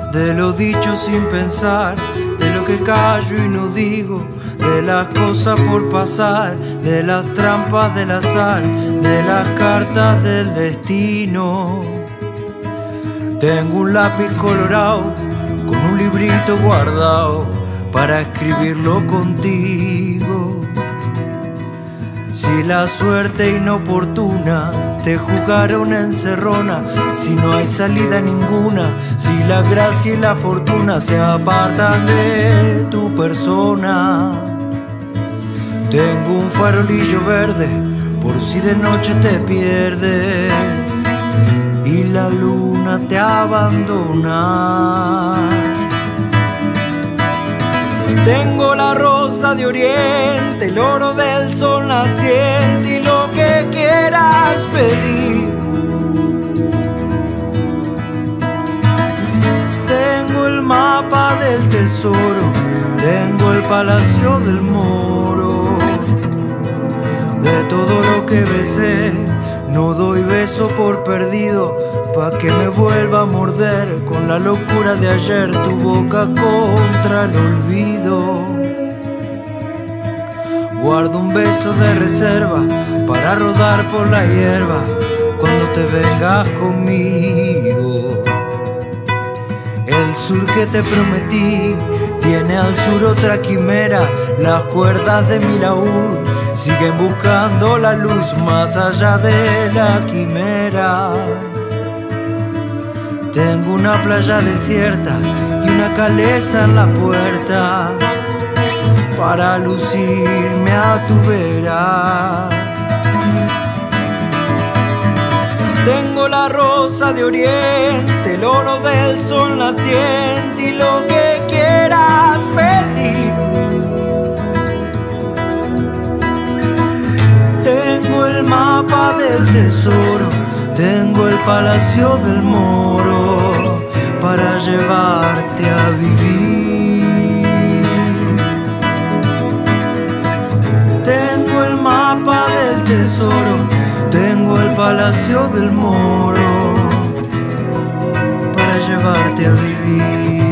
de lo dicho sin pensar, de lo que callo y no digo, de las cosas por pasar, de las trampas del azar, de las cartas del destino. Tengo un lápiz colorado con un librito guardado para escribirlo contigo. Si la suerte inoportuna te jugara una encerrona, si no hay salida ninguna, si la gracia y la fortuna se apartan de tu persona. Tengo un farolillo verde por si de noche te pierdes y la luna te abandona. Tengo la rosa de oriente, el oro del sol naciente y lo que quieras pedir. Tengo el mapa del tesoro, tengo el palacio del moro. De todo lo que besé, no doy beso por perdido, pa' que me vuelva a morder con la locura de ayer tu boca contra el olvido. Guardo un beso de reserva para rodar por la hierba cuando te vengas conmigo. El sur que te prometí tiene al sur otra quimera, las cuerdas de mi laúd siguen buscando la luz más allá de la quimera. Tengo una playa desierta y una caleza en la puerta para lucirme a tu vera. Tengo la rosa de oriente, el oro del sol naciente y lo que quieras pedir. Tengo el mapa del tesoro, tengo el palacio del moro para llevarte a vivir. Tengo el mapa del tesoro, tengo el palacio del moro para llevarte a vivir.